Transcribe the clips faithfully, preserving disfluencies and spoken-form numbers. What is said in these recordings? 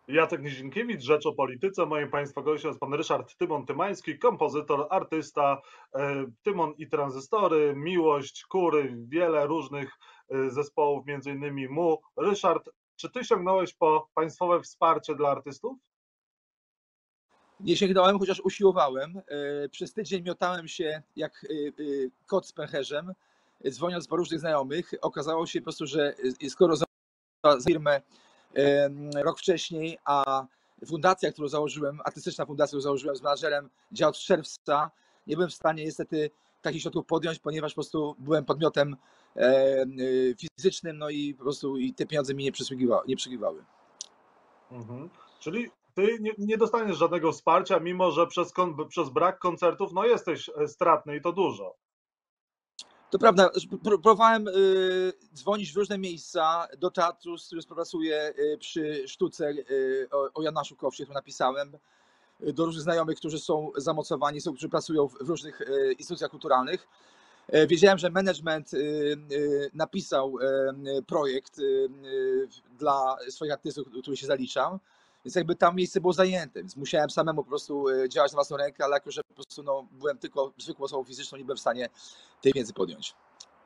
Jacek Nizinkiewicz, Rzecz o Polityce. Moim Państwa gościem jest pan Ryszard Tymon Tymański, kompozytor, artysta. e, Tymon i Tranzystory, Miłość, Kury, wiele różnych e, zespołów, między innymi Mu. Ryszard, czy ty sięgnąłeś po państwowe wsparcie dla artystów? Nie sięgnąłem, chociaż usiłowałem. E, Przez tydzień miotałem się jak e, e, kot z pęcherzem, e, dzwoniąc po różnych znajomych. Okazało się po prostu, że e, skoro za firmę e, rok wcześniej, a fundacja, którą założyłem, artystyczna fundacja, którą założyłem z menadżerem, działa od czerwca, nie byłem w stanie niestety takich środków podjąć, ponieważ po prostu byłem podmiotem e, e, fizycznym, no i po prostu i te pieniądze mi nie przysługiwały. Nie przysługiwały. Mhm. Czyli ty nie, nie dostaniesz żadnego wsparcia, mimo że przez, kon, przez brak koncertów no jesteś e, stratny i to dużo. To prawda, próbowałem y, dzwonić w różne miejsca do teatru, z którym współpracuję y, przy sztuce y, o, o Janaszu Kowcie, którą napisałem, y, do różnych znajomych, którzy są zamocowani, są, którzy pracują w różnych y, instytucjach kulturalnych. E, Wiedziałem, że management y, y, napisał y, projekt y, y, dla swoich artystów, który się zaliczam, więc jakby tam miejsce było zajęte, więc musiałem samemu po prostu y, działać na własną rękę, ale jako, że po prostu no, byłem tylko zwykłą osobą fizyczną, nie byłem w stanie tej wiedzy podjąć.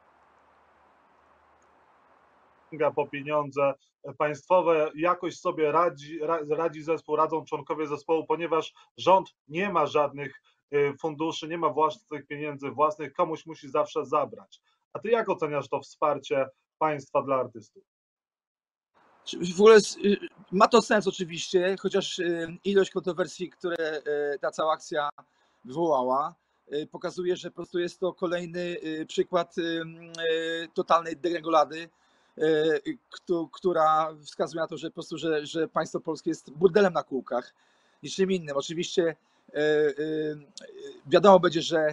Sięga po pieniądze państwowe, jakoś sobie radzi, ra- radzi zespół, radzą członkowie zespołu, ponieważ rząd nie ma żadnych y, funduszy, nie ma własnych pieniędzy własnych, komuś musi zawsze zabrać. A ty jak oceniasz to wsparcie państwa dla artystów? W ogóle ma to sens oczywiście, chociaż ilość kontrowersji, które ta cała akcja wywołała, pokazuje, że po prostu jest to kolejny przykład totalnej deregulady, która wskazuje na to, że po prostu, że, że państwo polskie jest burdelem na kółkach, niczym innym. Oczywiście wiadomo będzie, że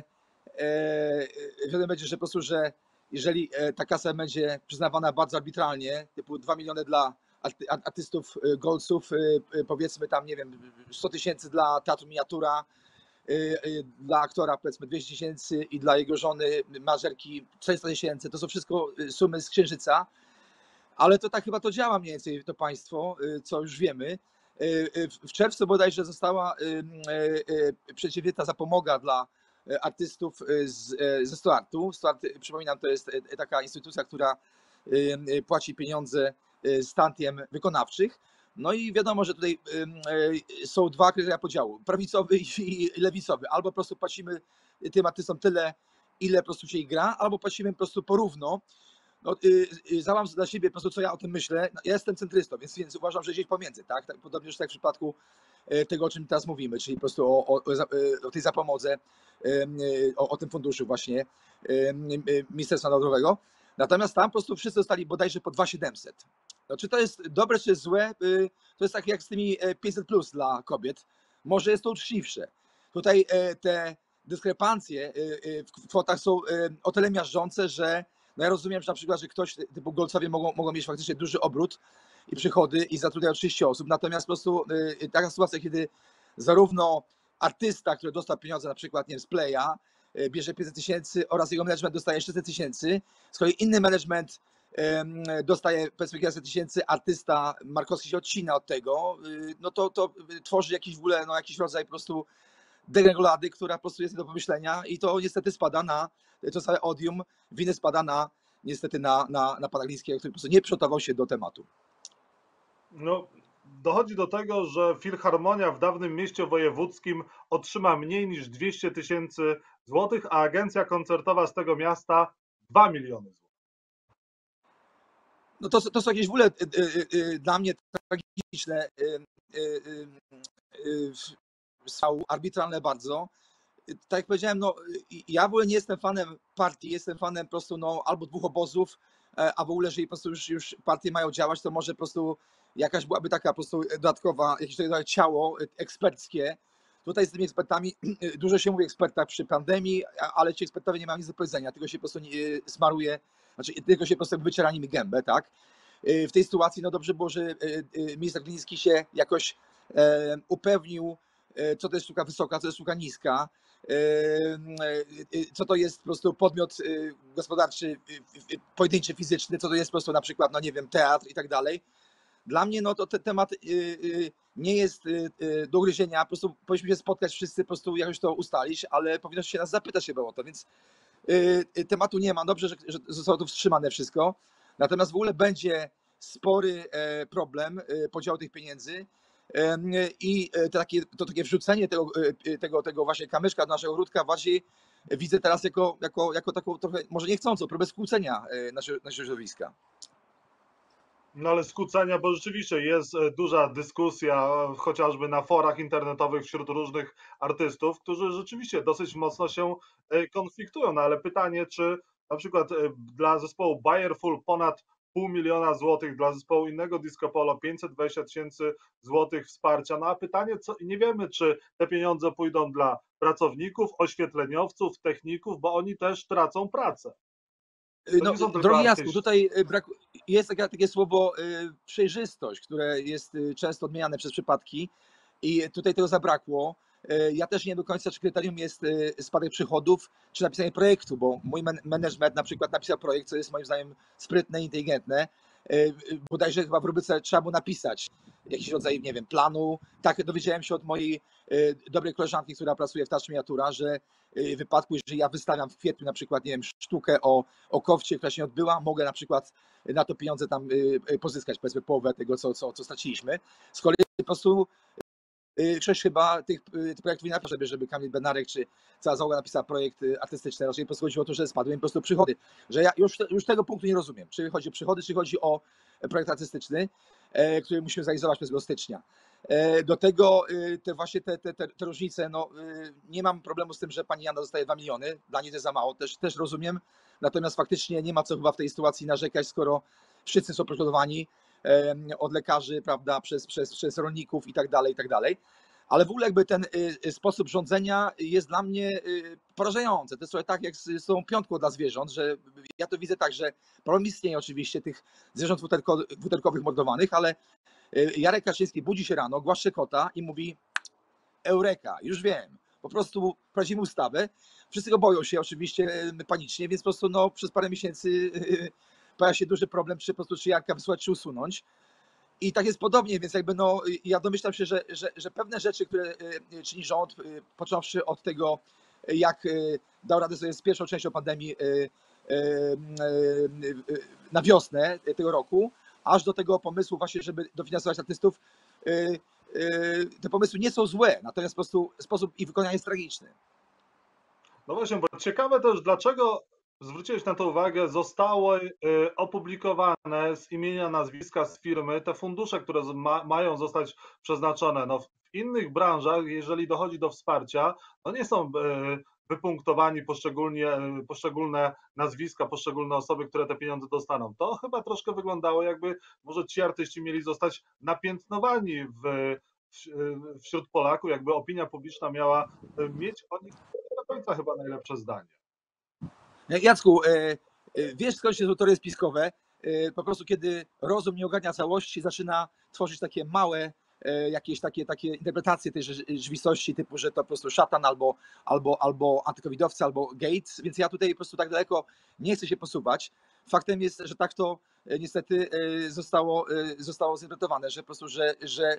wiadomo będzie, że po prostu, że jeżeli ta kasa będzie przyznawana bardzo arbitralnie, typu dwa miliony dla artystów, golców, powiedzmy tam, nie wiem, sto tysięcy dla teatru miniatura, dla aktora powiedzmy dwieście tysięcy i dla jego żony, mażerki czterysta tysięcy, to są wszystko sumy z księżyca, ale to tak chyba to działa mniej więcej to państwo, co już wiemy. W czerwcu bodajże została przedsięwzięta zapomoga dla artystów z, ze Stoartu. Stoart, przypominam, to jest taka instytucja, która płaci pieniądze stantiem wykonawczych. No i wiadomo, że tutaj są dwa kryteria podziału, prawicowy i lewicowy. Albo po prostu płacimy tym artystom tyle, ile po prostu się ich gra, albo płacimy po prostu porówno. No, załam dla siebie po prostu, co ja o tym myślę. Ja jestem centrystą, więc, więc uważam, że gdzieś pomiędzy, tak? Podobnie tak w przypadku tego, o czym teraz mówimy, czyli po prostu o, o, o tej zapomodze, o, o tym funduszu właśnie Ministerstwa Narodowego. Natomiast tam po prostu wszyscy dostali bodajże po dwa tysiące siedemset. No, czy to jest dobre, czy jest złe? To jest tak jak z tymi pięćset plus dla kobiet. Może jest to uczciwsze. Tutaj te dyskrepancje w kwotach są o tyle miażdżące, że no ja rozumiem, że na przykład, że ktoś typu golcowie mogą, mogą mieć faktycznie duży obrót i przychody i zatrudniają trzydzieści osób, natomiast po prostu taka sytuacja, kiedy zarówno artysta, który dostał pieniądze na przykład, nie wiem, z Playa, bierze pięćset tysięcy oraz jego management dostaje sześćset tysięcy, z kolei inny management dostaje powiedzmy kilkaset tysięcy, artysta Markowski się odcina od tego, no to, to tworzy jakiś w ogóle, no jakiś rodzaj po prostu deregulady, która po prostu jest nie do pomyślenia i to niestety spada na, to całe odium winy spada na, niestety na, na, na pana Glińskiego, który po prostu nie przygotował się do tematu. No, dochodzi do tego, że Filharmonia w dawnym mieście wojewódzkim otrzyma mniej niż dwieście tysięcy złotych, a agencja koncertowa z tego miasta dwa miliony złotych. No to, to są jakieś w ogóle y, y, y, dla mnie tragiczne, są arbitralne bardzo. Tak jak powiedziałem, no, ja w ogóle nie jestem fanem partii, jestem fanem po prostu no, albo dwóch obozów, a w ogóle, jeżeli po prostu już, już partie mają działać, to może po prostu jakaś byłaby taka po prostu dodatkowa, jakieś tutaj ciało eksperckie. Tutaj z tymi ekspertami, dużo się mówi o ekspertach przy pandemii, ale ci ekspertowie nie mają nic do powiedzenia, tylko się po prostu smaruje, znaczy tylko się po prostu wyciera nimi gębę, tak? W tej sytuacji no dobrze było, że minister Gliński się jakoś upewnił, co to jest sztuka wysoka, co to jest sztuka niska, co to jest po prostu podmiot gospodarczy, pojedynczy, fizyczny, co to jest po prostu na przykład, no nie wiem, teatr i tak dalej. Dla mnie no to ten temat y, y, nie jest y, y, do ugryzienia, po prostu powinniśmy się spotkać wszyscy, po prostu jakoś to ustalić, ale powinno się nas zapytać chyba o to, więc y, y, tematu nie ma. Dobrze, że, że zostało to wstrzymane wszystko. Natomiast w ogóle będzie spory e, problem e, podziału tych pieniędzy e, i e, to takie, to takie wrzucenie tego, e, tego, tego właśnie kamyczka do naszego ogródka bardziej widzę teraz jako, jako, jako taką trochę, może niechcącą, próbę skłócenia e, naszego, naszego środowiska. No ale skłócenia, bo rzeczywiście jest e, duża dyskusja, e, chociażby na forach internetowych wśród różnych artystów, którzy rzeczywiście dosyć mocno się e, konfliktują. No ale pytanie, czy na przykład e, dla zespołu Bayerful ponad pół miliona złotych, dla zespołu innego Disco Polo pięćset dwadzieścia tysięcy złotych wsparcia. No a pytanie, co, nie wiemy, czy te pieniądze pójdą dla pracowników, oświetleniowców, techników, bo oni też tracą pracę. To No, nie są tylko drogi Jacku, artyści. tutaj brak, jest takie, takie słowo y, przejrzystość, które jest y, często odmieniane przez przypadki i tutaj tego zabrakło. Y, Ja też nie do końca, czy kryterium jest y, spadek przychodów, czy napisanie projektu, bo mój man- management na przykład napisał projekt, co jest moim zdaniem sprytne, inteligentne. Y, y, Bodajże chyba w rubryce trzeba było napisać jakiś rodzaj, nie wiem, planu. Tak dowiedziałem się od mojej y, dobrej koleżanki, która pracuje w Touch Miniatura, że y, w wypadku, jeżeli ja wystawiam w kwietniu na przykład, nie wiem, sztukę o, o kowcie, która się nie odbyła, mogę na przykład na to pieniądze tam y, y, pozyskać, powiedzmy połowę tego, co, co, co straciliśmy. Z kolei po prostu y, ktoś chyba tych, y, tych projektów nie napisał, żeby, żeby Kamil Bednarek czy cała załoga napisała projekt y, artystyczny. Raczej po prostu chodziło o to, że spadły im po prostu przychody. Że ja już, te- już tego punktu nie rozumiem. Czy chodzi o przychody, czy chodzi o projekt artystyczny, e, który musimy zrealizować pierwszego stycznia. E, Do tego y, te właśnie te, te, te, te różnice, no y, nie mam problemu z tym, że pani Jana dostaje dwa miliony, dla niej to jest za mało, też, też rozumiem, natomiast faktycznie nie ma co chyba w tej sytuacji narzekać, skoro wszyscy są poszkodowani em, od lekarzy, prawda, przez, przez, przez rolników i tak dalej, i tak dalej. Ale w ogóle jakby ten y, sposób rządzenia jest dla mnie y, porażający. To jest trochę tak jak z, z tą piątką dla zwierząt, że ja to widzę tak, że problem istnieje oczywiście tych zwierząt futerko, futerkowych mordowanych, ale y, Jarek Kaczyński budzi się rano, głaszcze kota i mówi Eureka, już wiem. Po prostu wprowadzimy ustawę. Wszyscy go boją się oczywiście e, panicznie, więc po prostu no, przez parę miesięcy e, pojawia się duży problem, czy po prostu czy Jarka wysłać, czy usunąć. I tak jest podobnie, więc jakby no, ja domyślam się, że, że, że pewne rzeczy, które e, czyni rząd, e, począwszy od tego, jak e, dał radę sobie z pierwszą częścią pandemii e, e, e, na wiosnę tego roku, aż do tego pomysłu właśnie, żeby dofinansować artystów, e, e, te pomysły nie są złe, natomiast po prostu sposób ich wykonania jest tragiczny. No właśnie, bo ciekawe też, dlaczego zwróciłeś na to uwagę, zostały y, opublikowane z imienia, nazwiska, z firmy te fundusze, które z- ma, mają zostać przeznaczone. No, w innych branżach, jeżeli dochodzi do wsparcia, no nie są y, wypunktowani poszczególnie, y, poszczególne nazwiska, poszczególne osoby, które te pieniądze dostaną. To chyba troszkę wyglądało, jakby może ci artyści mieli zostać napiętnowani w, w, wśród Polaków, jakby opinia publiczna miała y, mieć o nich do końca chyba najlepsze zdanie. Jacku, e, e, wiesz skąd się są teorie spiskowe? E, Po prostu kiedy rozum nie ogarnia całości, zaczyna tworzyć takie małe e, jakieś takie, takie interpretacje tej rze- rzeczywistości, typu, że to po prostu szatan albo, albo, albo antykowidowcy, albo Gates, więc ja tutaj po prostu tak daleko nie chcę się posuwać. Faktem jest, że tak to e, niestety e, zostało, e, zostało zinterpretowane, że po prostu, że, że e,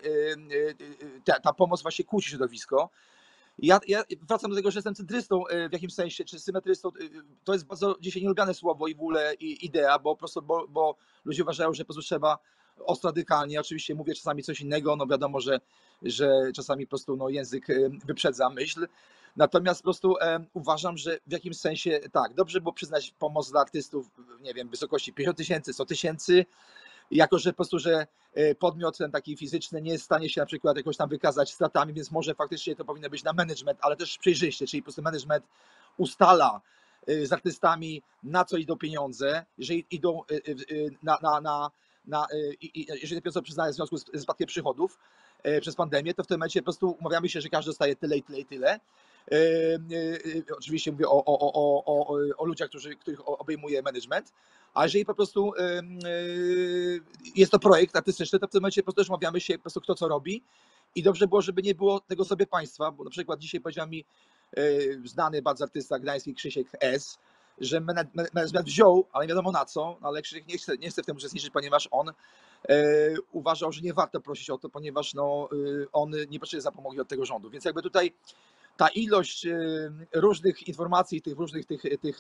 e, ta, ta pomoc właśnie kłóci środowisko. Ja, ja wracam do tego, że jestem centrystą e, w jakimś sensie, czy symetrystą. e, To jest bardzo dzisiaj nielubiane słowo i w ogóle i idea, bo po prostu, bo, bo ludzie uważają, że po prostu trzeba ostro radykalnie. Oczywiście mówię czasami coś innego, no wiadomo, że, że czasami po prostu no, język e, wyprzedza myśl. Natomiast po prostu e, uważam, że w jakimś sensie tak, dobrze było przyznać pomoc dla artystów, nie wiem, w wysokości pięćdziesiąt tysięcy, sto tysięcy, jako że po prostu, że e, podmiot ten taki fizyczny nie jest w stanie się na przykład jakoś tam wykazać stratami, więc może faktycznie to powinno być na management, ale też przejrzyście, czyli po prostu management ustala e, z artystami, na co idą pieniądze, jeżeli idą e, e, na, na, na, na e, i- i- jeżeli te pieniądze przyznają w związku z z spadkiem przychodów e, przez pandemię, to w tym momencie po prostu umawiamy się, że każdy dostaje tyle i tyle i tyle. E, e, e, Oczywiście mówię o, o, o, o, o, o ludziach, którzy, których obejmuje management, a jeżeli po prostu ym, yy, jest to projekt artystyczny, to w tym momencie po prostu też umawiamy się po prostu kto co robi i dobrze było, żeby nie było tego sobie państwa, bo na przykład dzisiaj powiedział mi yy, znany bardzo artysta gdański Krzysiek S., że mana- management wziął, ale nie wiadomo na co, ale Krzysiek nie chce, nie chce w tym uczestniczyć, ponieważ on uważał, że nie warto prosić o to, ponieważ no, on nie potrzebuje zapomogi od tego rządu. Więc jakby tutaj ta ilość różnych informacji, tych różnych tych, tych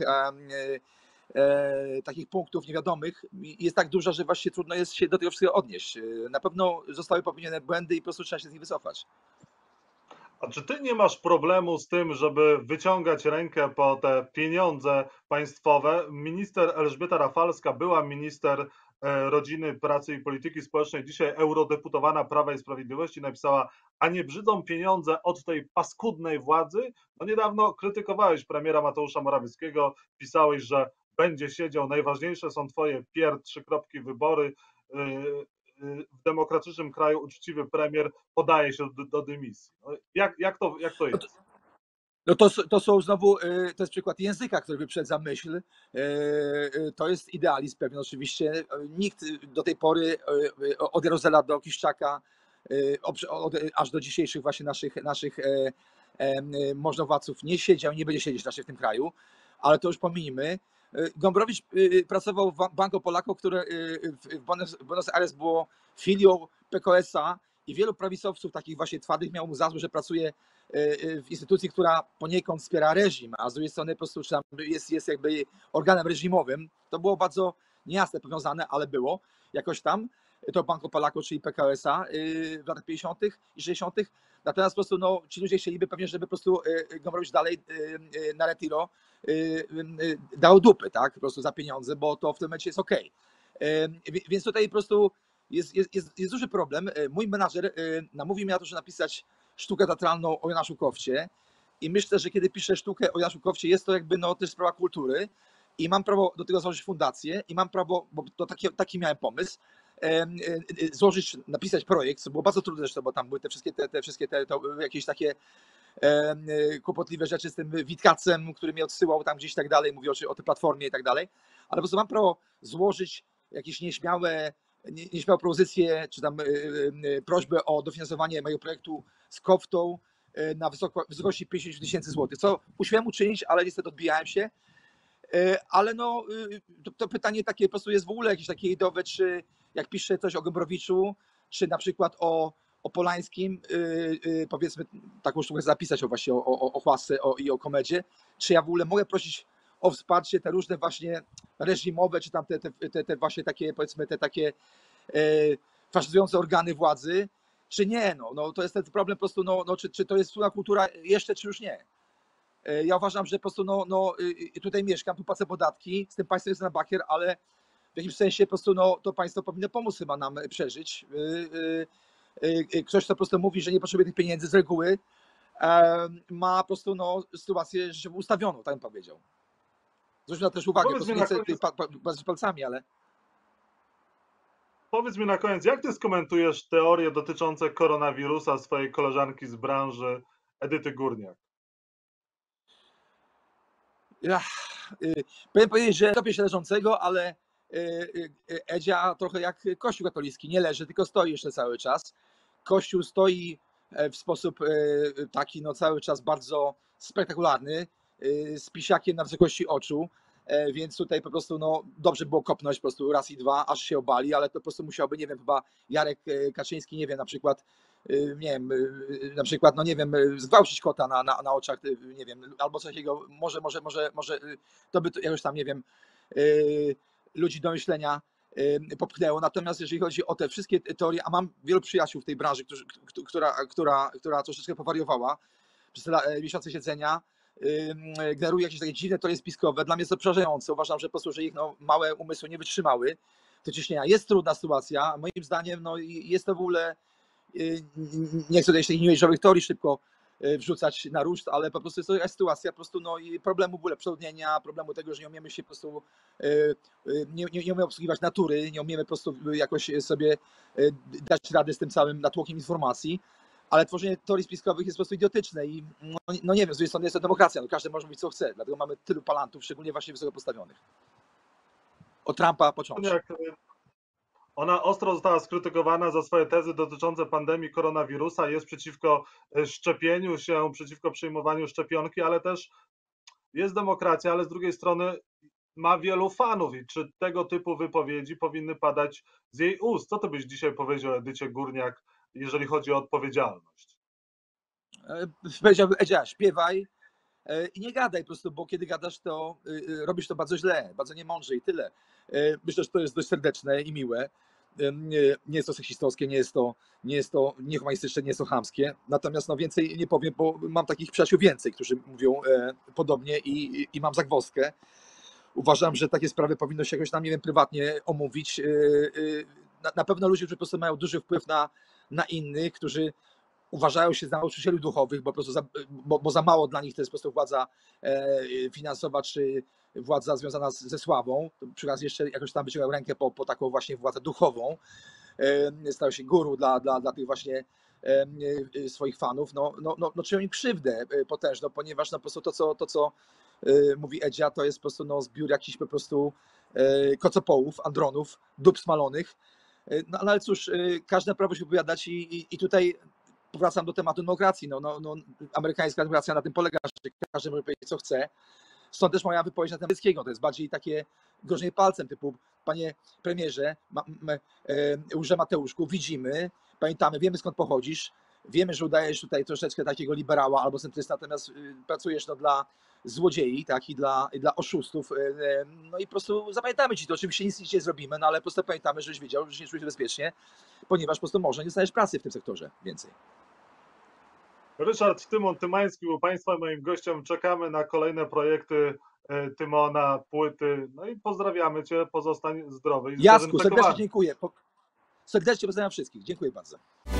E, takich punktów niewiadomych jest tak duża, że właśnie trudno jest się do tego wszystkiego odnieść. Na pewno zostały popełnione błędy i po prostu trzeba się z nich wycofać. A czy ty nie masz problemu z tym, żeby wyciągać rękę po te pieniądze państwowe? Minister Elżbieta Rafalska, była minister rodziny, pracy i polityki społecznej, dzisiaj eurodeputowana Prawa i Sprawiedliwości, napisała: a nie brzydzą pieniądze od tej paskudnej władzy? No niedawno krytykowałeś premiera Mateusza Morawieckiego, pisałeś, że będzie siedział, najważniejsze są twoje pier, trzy kropki, wybory. W demokratycznym kraju uczciwy premier podaje się do, do dymisji. No jak, jak, to, jak to jest? No to, to są znowu, to jest przykład języka, który wyprzedza myśl. To jest idealizm pewien oczywiście. Nikt do tej pory od Jarozela do Kiszczaka, aż do dzisiejszych właśnie naszych, naszych możnowładców nie siedział, nie będzie siedzieć raczej w tym kraju, ale to już pominijmy. Gombrowicz pracował w Banco Polako, które w Buenos Aires było filią P K S a i wielu prawicowców takich właśnie twardych miał mu za złe, że pracuje w instytucji, która poniekąd wspiera reżim, a z drugiej strony po prostu jest, jest jakby organem reżimowym. To było bardzo niejasne powiązane, ale było jakoś tam. To Banco Polako, czyli P K S a w latach pięćdziesiątych i sześćdziesiątych. Natomiast po prostu no, ci ludzie chcieliby pewnie, żeby po prostu Gombrowicz dalej na retiro dał dupy, tak, po prostu za pieniądze, bo to w tym momencie jest okej. Więc tutaj po prostu jest, jest, jest, jest duży problem. Mój menadżer namówił mnie na to, żeby napisać sztukę teatralną o Janaszu Kofcie i myślę, że kiedy piszę sztukę o Janaszu Kofcie, jest to jakby no też sprawa kultury i mam prawo do tego złożyć fundację i mam prawo, bo to taki, taki miałem pomysł, złożyć, napisać projekt, co było bardzo trudne zresztą, bo tam były te wszystkie te, te wszystkie te to jakieś takie kłopotliwe rzeczy z tym Witkacem, który mnie odsyłał tam gdzieś i tak dalej, mówił o, o tej platformie i tak dalej, ale po prostu mam prawo złożyć jakieś nieśmiałe, nieśmiałe propozycje, czy tam prośbę o dofinansowanie mojego projektu z Koftą na wysoko, wysokości pięćdziesiąt tysięcy złotych, co usiłem uczynić, ale niestety odbijałem się. Ale no, to, to pytanie takie po prostu jest w ogóle jakieś takie ideowe, czy jak piszę coś o Gombrowiczu, czy na przykład o, o Polańskim, powiedzmy taką sztukę zapisać o właśnie o, o, o Chłasce o, i o komedzie, czy ja w ogóle mogę prosić o wsparcie te różne właśnie reżimowe, czy tam te, te, te, te właśnie takie, powiedzmy, te takie e, faszyzujące organy władzy, czy nie, no, no to jest ten problem po prostu, no, no czy, czy to jest wspólna kultura jeszcze, czy już nie. Ja uważam, że po prostu no, no, tutaj mieszkam, tu płacę podatki, z tym państwem jest na bakier, ale w jakimś sensie po prostu no, to państwo powinno pomóc chyba nam przeżyć. Ktoś, kto po prostu mówi, że nie potrzebuje tych pieniędzy z reguły, ma po prostu no, sytuację ustawioną, tak bym powiedział. Zwróćmy na też uwagę, po prostu nie chcę tutaj patrzeć palcami, ale... Powiedz mi na koniec, jak ty skomentujesz teorie dotyczące koronawirusa swojej koleżanki z branży, Edyty Górniak? Ja, powiem powiedzieć, że topię się leżącego, ale Edzia trochę jak Kościół katolicki, nie leży, tylko stoi jeszcze cały czas. Kościół stoi w sposób taki no cały czas bardzo spektakularny, z pisiakiem na wysokości oczu, więc tutaj po prostu no dobrze było kopnąć po prostu raz i dwa, aż się obali, ale to po prostu musiałby, nie wiem, chyba Jarek Kaczyński, nie wiem, na przykład nie wiem, na przykład, no nie wiem, zgwałcić kota na, na, na oczach, nie wiem, albo coś takiego, może, może, może, może to by jakoś tam, nie wiem, ludzi do myślenia popchnęło. Natomiast jeżeli chodzi o te wszystkie teorie, a mam wielu przyjaciół w tej branży, którzy, która, która, która troszeczkę powariowała przez te miesiące siedzenia, generuje jakieś takie dziwne teorie spiskowe. Dla mnie jest to przerażające. Uważam, że po prostu, że ich no, małe umysły nie wytrzymały te ciśnienia. Jest trudna sytuacja. Moim zdaniem no, jest to w ogóle, nie chcę tutaj tych new age'owych teorii szybko wrzucać na ruszt, ale po prostu jest to jakaś sytuacja po prostu no, i problemu w ogóle przeludnienia, problemu tego, że nie umiemy się po prostu, nie, nie, nie umiemy obsługiwać natury, nie umiemy po prostu jakoś sobie dać rady z tym całym natłokiem informacji, ale tworzenie teorii spiskowych jest po prostu idiotyczne i no, no nie wiem, z drugiej strony jest to demokracja, no każdy może mówić co chce, dlatego mamy tylu palantów, szczególnie właśnie wysoko postawionych. Od Trumpa począwszy. Ona ostro została skrytykowana za swoje tezy dotyczące pandemii koronawirusa, jest przeciwko szczepieniu się, przeciwko przyjmowaniu szczepionki, ale też jest demokracja, ale z drugiej strony ma wielu fanów i czy tego typu wypowiedzi powinny padać z jej ust? Co ty byś dzisiaj powiedział Edycie Górniak, jeżeli chodzi o odpowiedzialność? E, Powiedziałbym, Edzia, śpiewaj e, i nie gadaj po prostu, bo kiedy gadasz, to y, y, robisz to bardzo źle, bardzo niemądrze i tyle. E, Myślę, że to jest dość serdeczne i miłe. E, Nie, nie jest to seksistowskie, nie jest to, nie jest to niehumanistyczne, nie jest to chamskie. Natomiast no, więcej nie powiem, bo mam takich przyjaciół więcej, którzy mówią e, podobnie i, i, i mam zagwozdkę. Uważam, że takie sprawy powinno się jakoś tam, nie wiem, prywatnie omówić. E, e, Na, na pewno ludzie, którzy po prostu mają duży wpływ na, na innych, którzy uważają się za nauczycieli duchowych, bo, po prostu za, bo, bo za mało dla nich to jest po prostu władza e, finansowa czy władza związana z, ze sławą. To przy okazji jeszcze jakoś tam wyciągał rękę po, po taką właśnie władzę duchową. E, stał się guru dla, dla, dla tych właśnie e, e, swoich fanów. No, no, no, no czynią im krzywdę e, potężną, ponieważ no, po prostu to, co, to, co e, mówi Edzia, to jest po prostu no, zbiór jakichś po prostu e, kocopołów, andronów, dup smalonych. E, No, no ale cóż, e, każde prawo się wypowiadać i, i, i tutaj powracam do tematu demokracji. No, no, no, amerykańska demokracja na tym polega, że każdy może powiedzieć, co chce. Stąd też moja wypowiedź na temat Wyckiego. To jest bardziej takie grożenie palcem, typu panie premierze, ma, m, e, Łże Mateuszku, widzimy, pamiętamy, wiemy skąd pochodzisz, wiemy, że udajesz tutaj troszeczkę takiego liberała albo centrysta, natomiast y, pracujesz no, dla złodziei, tak, i dla, i dla oszustów. y, y, No i po prostu zapamiętamy ci to. Oczywiście nic, nic nie zrobimy, no ale po prostu pamiętamy, żebyś wiedział, że nie czujesz się bezpiecznie, ponieważ po prostu może nie znajdziesz pracy w tym sektorze więcej. Ryszard Tymon Tymański był Państwa moim gościem. Czekamy na kolejne projekty e, Tymona, płyty. No i pozdrawiamy Cię. Pozostań zdrowy i Jasku, serdecznie zdezynfekowany. dziękuję. Po- Serdecznie pozdrawiam wszystkich. Dziękuję bardzo.